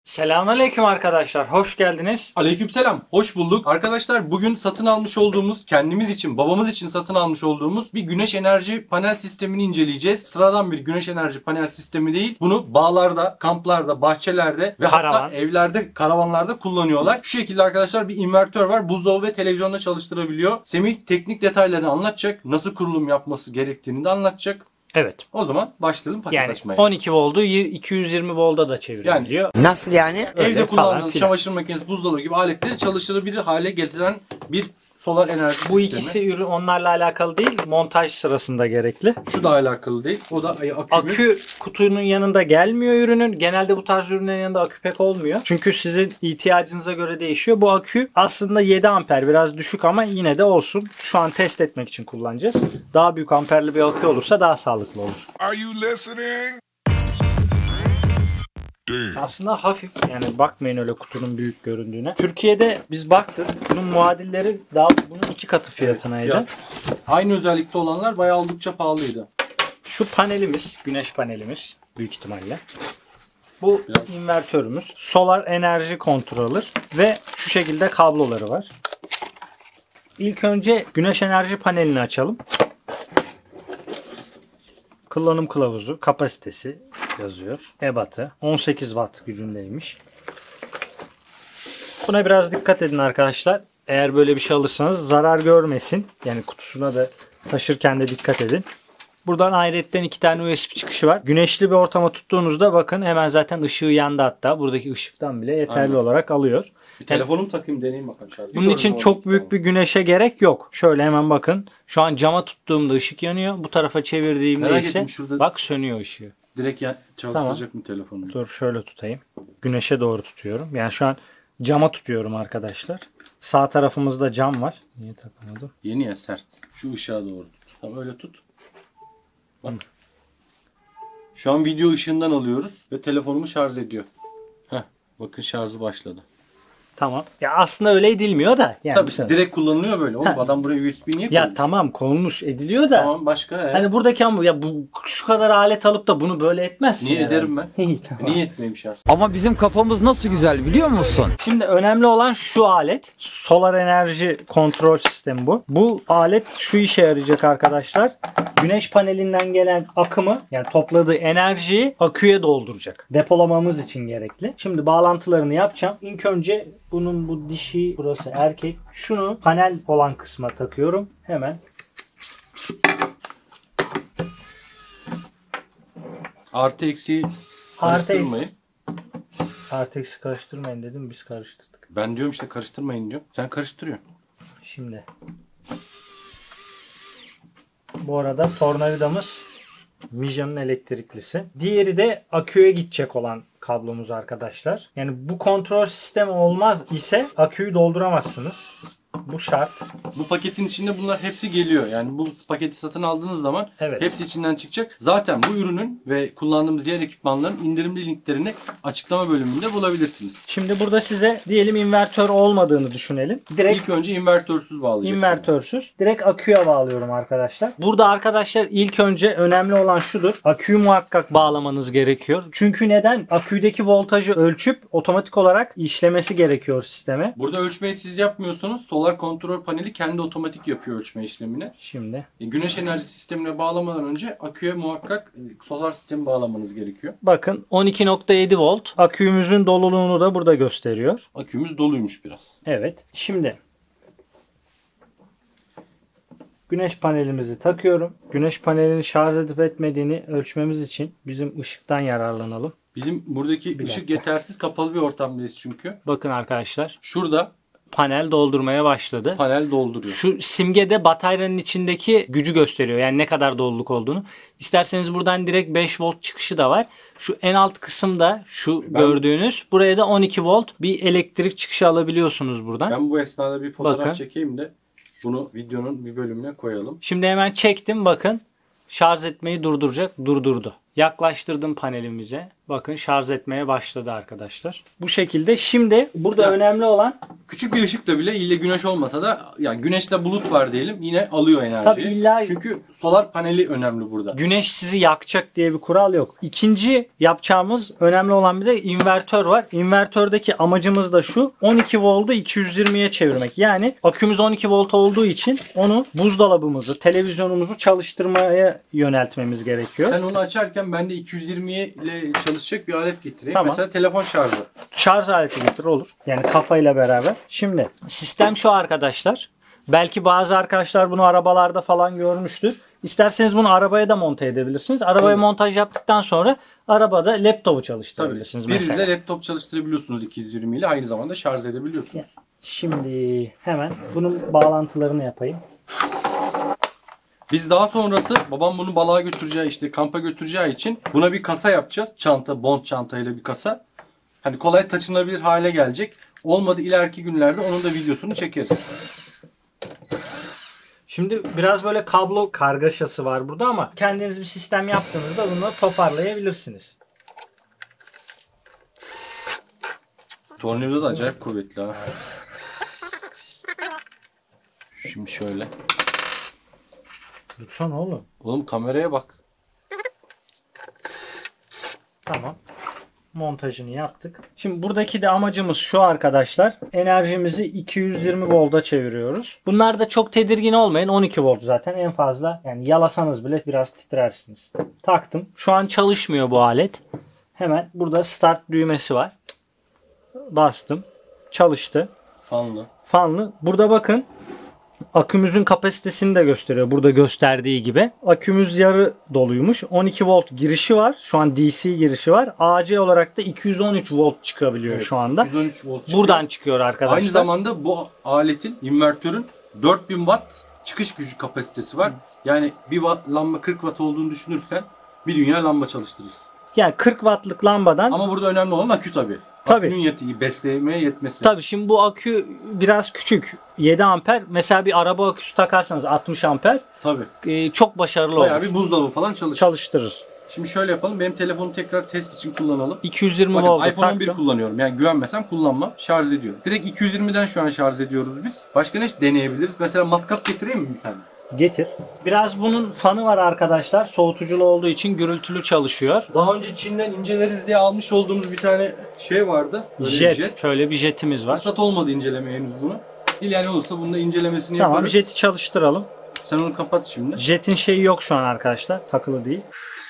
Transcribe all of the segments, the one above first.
Selamünaleyküm arkadaşlar. Hoş geldiniz. Aleykümselam. Hoş bulduk. Arkadaşlar bugün satın almış olduğumuz, kendimiz için, babamız için satın almış olduğumuz bir güneş enerji panel sistemini inceleyeceğiz. Sıradan bir güneş enerji panel sistemi değil. Bunu bağlarda, kamplarda, bahçelerde ve hatta evlerde, karavanlarda kullanıyorlar. Şu şekilde arkadaşlar bir invertör var. Buzdolabı ve televizyonda çalıştırabiliyor. Semih teknik detaylarını anlatacak. Nasıl kurulum yapması gerektiğini de anlatacak. Evet. O zaman başlayalım paket açmaya. 12 voltu 220 volta da çevirebiliyor. Nasıl yani? Evde kullandığınız filan. çamaşır makinesi, buzdolabı gibi aletleri çalıştırabilir hale getiren bir solar enerji sistemi. Bu ikisi ürün onlarla alakalı değil, montaj sırasında gerekli. Şu da alakalı değil. O da akü. Akü kutunun yanında gelmiyor ürünün. Genelde bu tarz ürünlerin yanında akü pek olmuyor. Çünkü sizin ihtiyacınıza göre değişiyor. Bu akü aslında 7 amper biraz düşük ama yine de olsun. Şu an test etmek için kullanacağız. Daha büyük amperli bir akü olursa daha sağlıklı olur. Are you listening? Aslında hafif, yani bakmayın öyle kutunun büyük göründüğüne. Türkiye'de biz baktık, bunun muadilleri daha bunun 2 katı fiyatınaydı. Fiyat. Aynı özellikte olanlar bayağı oldukça pahalıydı. Şu panelimiz, güneş panelimiz büyük ihtimalle. Bu invertörümüz, solar enerji controller ve şu şekilde kabloları var. İlk önce güneş enerji panelini açalım. Kullanım kılavuzu, kapasitesi yazıyor. Ebatı 18 watt gücündeymiş. Buna biraz dikkat edin arkadaşlar. Eğer böyle bir şey alırsanız zarar görmesin. Yani kutusuna da taşırken de dikkat edin. Buradan ayrıyetten 2 tane USB çıkışı var. Güneşli bir ortama tuttuğunuzda bakın hemen zaten ışığı yandı hatta. Buradaki ışıktan bile yeterli olarak alıyor. Bir telefonumu takayım, deneyeyim bakalım şarjı. Bunun için çok büyük bir güneşe gerek yok. Şöyle hemen bakın. Şu an cama tuttuğumda ışık yanıyor. Bu tarafa çevirdiğimde ise bak sönüyor ışığı. Direkt çalıştıracak mı telefonu? Dur şöyle tutayım. Güneşe doğru tutuyorum. Yani şu an cama tutuyorum arkadaşlar. Sağ tarafımızda cam var. Niye takamadım? Yeni ya, sert. Şu ışığa doğru tut. Tamam, öyle tut. Bak. Şu an video ışığından alıyoruz ve telefonumu şarj ediyor. Heh, bakın şarjı başladı. Tamam. Ya aslında öyle edilmiyor da. Yani tabii direkt kullanılıyor böyle. Oğlum adam buraya USB niye koymuş? Ya tamam, konmuş ediliyor da. Tamam, başka. Hani buradaki ama ya bu şu kadar alet alıp da bunu böyle etmezsin. Niye yani. ederim ben? İyi, tamam. Niye etmeyeyim şarj? Ama bizim kafamız nasıl güzel biliyor musun? Şimdi önemli olan şu alet. Solar enerji kontrol sistemi bu. Bu alet şu işe yarayacak arkadaşlar. Güneş panelinden gelen akımı, yani topladığı enerjiyi aküye dolduracak. Depolamamız için gerekli. Şimdi bağlantılarını yapacağım. İlk önce bunun bu dişi, burası erkek. Şunu panel olan kısma takıyorum. Hemen. Artı eksiği karıştırmayın. Artı eksi karıştırmayın dedim, biz karıştırdık. Ben diyorum işte karıştırmayın diyor. Sen karıştırıyorsun. Şimdi. Bu arada tornavidamız Vision'ın elektriklisi. Diğeri de aküye gidecek olan kablomuz arkadaşlar. Yani bu kontrol sistemi olmaz ise aküyü dolduramazsınız. Bu şart. Bu paketin içinde bunlar hepsi geliyor. Yani bu paketi satın aldığınız zaman hepsi içinden çıkacak. Zaten bu ürünün ve kullandığımız diğer ekipmanların indirimli linklerini açıklama bölümünde bulabilirsiniz. Şimdi burada size diyelim invertör olmadığını düşünelim. Direkt İlk önce invertörsüz bağlayacaksın. İnvertörsüz. Direkt aküye bağlıyorum arkadaşlar. Burada arkadaşlar ilk önce önemli olan şudur. Aküyü muhakkak bağlamanız gerekiyor. Çünkü neden? Aküdeki voltajı ölçüp otomatik olarak işlemesi gerekiyor sisteme. Burada ölçmeyi siz yapmıyorsanız solar kontrol paneli kendi otomatik yapıyor ölçme işlemini. Şimdi. Güneş enerji sistemine bağlamadan önce aküye muhakkak solar sistemi bağlamanız gerekiyor. Bakın 12.7 volt. Akümüzün doluluğunu da burada gösteriyor. Akümüz doluymuş biraz. Evet. Şimdi güneş panelimizi takıyorum. Güneş panelini şarj edip etmediğini ölçmemiz için bizim ışıktan yararlanalım. Bizim buradaki ışık yetersiz, kapalı bir ortamdayız çünkü. Bakın arkadaşlar. Şurada panel doldurmaya başladı. Panel dolduruyor. Şu simgede bataryanın içindeki gücü gösteriyor. Yani ne kadar doluluk olduğunu. İsterseniz buradan direkt 5 volt çıkışı da var. Şu en alt kısımda gördüğünüz, buraya da 12 volt bir elektrik çıkışı alabiliyorsunuz buradan. Ben bu esnada bir fotoğraf bakın. Çekeyim de bunu videonun bir bölümüne koyalım. Şimdi hemen çektim, bakın. Şarj etmeyi durduracak. Durdurdu. Yaklaştırdım panelimize. Bakın şarj etmeye başladı arkadaşlar. Bu şekilde. Şimdi burada önemli olan Küçük bir ışıkla bile ille güneş olmasa da yani güneşte bulut var diyelim yine alıyor enerjiyi. Tabii illa- Çünkü solar paneli önemli burada. güneş sizi yakacak diye bir kural yok. İkinci yapacağımız önemli olan bir de invertör var. İnvertördeki amacımız da şu. 12 voltu 220'ye çevirmek. Yani akümüz 12 volt olduğu için onu buzdolabımızı, televizyonumuzu çalıştırmaya yöneltmemiz gerekiyor. Sen onu açarken ben de 220 ile çalışacak bir alet getireyim. Tamam. Mesela telefon şarjı. Şarj aleti getir olur. Yani kafayla beraber. Şimdi sistem şu arkadaşlar. Belki bazı arkadaşlar bunu arabalarda falan görmüştür. İsterseniz bunu arabaya da monte edebilirsiniz. Arabaya Tabii. montaj yaptıktan sonra arabada laptopu Tabii. çalıştırabilirsiniz mesela. Prizle laptop çalıştırabiliyorsunuz 220 ile aynı zamanda şarj edebiliyorsunuz. Şimdi hemen bunun bağlantılarını yapayım. Biz daha sonrası babam bunu balığa götüreceği işte kampa götüreceği için buna bir kasa yapacağız. Çanta, bond çantayla bir kasa. Hani kolay taşınabilir hale gelecek. Olmadı ileriki günlerde onun da videosunu çekeriz. Şimdi biraz böyle kablo kargaşası var burada ama kendiniz bir sistem yaptığınızda bunu toparlayabilirsiniz. Tornavida da acayip kuvvetli ha. Şimdi şöyle. Dursana oğlum. Oğlum kameraya bak. Tamam. Montajını yaptık. Şimdi buradaki de amacımız şu arkadaşlar. Enerjimizi 220 volta çeviriyoruz. Bunlar da çok tedirgin olmayın. 12 volt zaten en fazla. Yani yalasanız bile biraz titrersiniz. Taktım. Şu an çalışmıyor bu alet. Hemen burada start düğmesi var. Bastım. Çalıştı. Fanlı. Fanlı. Burada bakın. Akümüzün kapasitesini de gösteriyor. Burada gösterdiği gibi. Akümüz yarı doluymuş. 12 volt girişi var. Şu an DC girişi var. AC olarak da 213 volt çıkabiliyor Evet, şu anda. 113 volt çıkıyor. Buradan çıkıyor arkadaşlar. Aynı zamanda bu aletin, invertörün 4000 watt çıkış gücü kapasitesi var. Yani bir watt, lamba 40 watt olduğunu düşünürsen bir dünya lamba çalıştırırız. Yani 40 wattlık lambadan Ama burada önemli olan akü tabii. Tabii. Akünün beslemeye yetmesi. tabii şimdi bu akü biraz küçük. 7 amper. Mesela bir araba aküsü takarsanız 60 amper Tabii. çok başarılı Bayağı olur. bir buzdolabı falan çalışır. Çalıştırır. Şimdi şöyle yapalım. Benim telefonu tekrar test için kullanalım. 220 Bakın volta iPhone 11 taktım. kullanıyorum. Yani güvenmesem kullanmam. Şarj ediyor. Direkt 220'den şu an şarj ediyoruz biz. Başka ne deneyebiliriz? Mesela matkap getireyim mi bir tane? Getir. Biraz bunun fanı var arkadaşlar. Soğutuculu olduğu için gürültülü çalışıyor. Daha önce Çin'den inceleriz diye almış olduğumuz bir tane şey vardı. Böyle bir Jet. Şöyle bir jetimiz var. Fırsat olmadı incelemeye henüz bunu. İleride olursa bunun da incelemesini Tamam, yaparız. jeti çalıştıralım. Sen onu kapat şimdi. Jet'in şeyi yok şu an arkadaşlar. Takılı değil.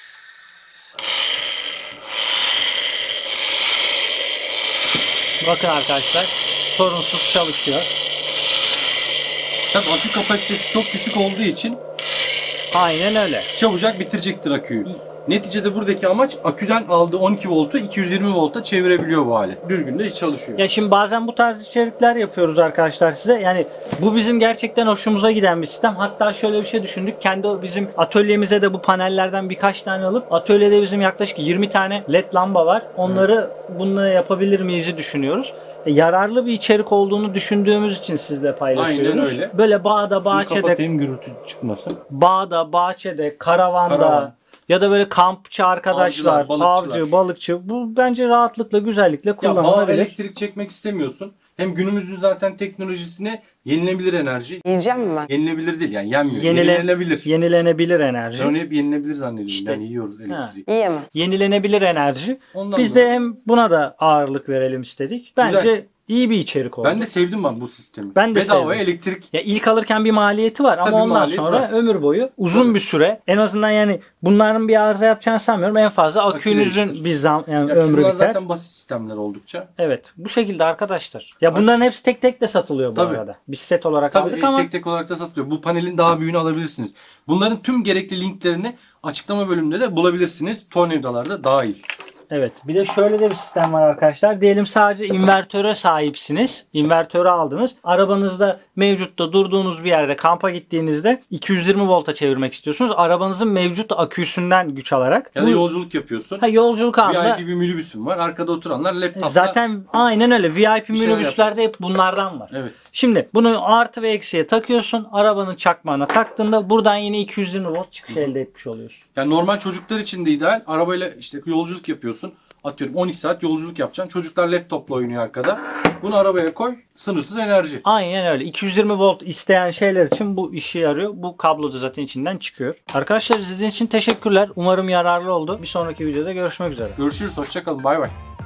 Bakın arkadaşlar. Sorunsuz çalışıyor. Tabii akü kapasitesi çok düşük olduğu için Aynen öyle. çabucak bitirecektir aküyü. Neticede buradaki amaç aküden aldığı 12 voltu 220 volta çevirebiliyor bu alet. Düzgün de çalışıyor. Ya şimdi bazen bu tarz içerikler yapıyoruz arkadaşlar size. Yani bu bizim gerçekten hoşumuza giden bir sistem. Hatta şöyle bir şey düşündük. Kendi bizim atölyemize de bu panellerden birkaç tane alıp atölyede bizim yaklaşık 20 tane led lamba var. Onları bununla yapabilir miyiz düşünüyoruz. Yararlı bir içerik olduğunu düşündüğümüz için sizle paylaşıyoruz. Aynen öyle. Böyle bağda, bahçede, Kapatayım gürültü çıkmasın. bağda, bahçede, karavanda Karavan. ya da böyle kampçı arkadaşlar, Avcılar, balıkçılar. avcı, balıkçı. Bu bence rahatlıkla, güzellikle Ya bağ kullanılabilir. elektrik çekmek istemiyorsun. Hem günümüzün zaten teknolojisine yenilebilir enerji. Yiyeceğim mi ben? Yenilebilir değil yani yenmiyor. Yenilenebilir. Yenilenebilir enerji. Ben onu hep yenilebilir zannediyorum. İşte. Yani yiyoruz elektriği. Yiyemem. Yenilenebilir enerji. Ondan Biz de hem buna da ağırlık verelim istedik. Bence Güzel. iyi bir içerik oldu. Ben de sevdim bu sistemi. Ben de Bedavaya sevdim. elektrik. Ya ilk alırken bir maliyeti var Tabii ama ondan maliyeti sonra var. ömür boyu uzun Tabii. bir süre en azından yani bunların bir arıza yapacağını sanmıyorum. En fazla akünüzün değiştir. bir yani Ya ömrü şunlar biter. zaten basit sistemler oldukça. Evet. Bu şekilde arkadaşlar. Ya bunların hepsi tek tek de satılıyor bu Tabii. arada. Biz set olarak Tabii aldık ama tek tek olarak da satılıyor. Bu panelin daha büyüğünü alabilirsiniz. Bunların tüm gerekli linklerini açıklama bölümünde de bulabilirsiniz. Tornavidalarda dahil. evet. Bir de şöyle de bir sistem var arkadaşlar. Diyelim sadece invertöre sahipsiniz. İnvertörü aldınız. Arabanızda mevcutta durduğunuz bir yerde kampa gittiğinizde 220 volta çevirmek istiyorsunuz. Arabanızın mevcut aküsünden güç alarak. Ya da yolculuk yapıyorsun. Yolculuk anında VIP bir minibüsün var. Arkada oturanlar laptopla. zaten aynen öyle. VIP şeyler minibüslerde hep bunlardan var. Evet. Şimdi bunu artı ve eksiye takıyorsun. Arabanın çakmağına taktığında buradan yine 220 volt çıkış elde etmiş oluyorsun. Yani normal çocuklar için de ideal. Arabayla işte yolculuk yapıyorsun. Atıyorum 12 saat yolculuk yapacaksın. Çocuklar laptopla oynuyor arkada. Bunu arabaya koy. Sınırsız enerji. Aynen öyle. 220 volt isteyen şeyler için bu işe yarıyor. Bu kablo da zaten içinden çıkıyor. Arkadaşlar izlediğiniz için teşekkürler. Umarım yararlı oldu. Bir sonraki videoda görüşmek üzere. Görüşürüz. Hoşça kalın. Bay bay.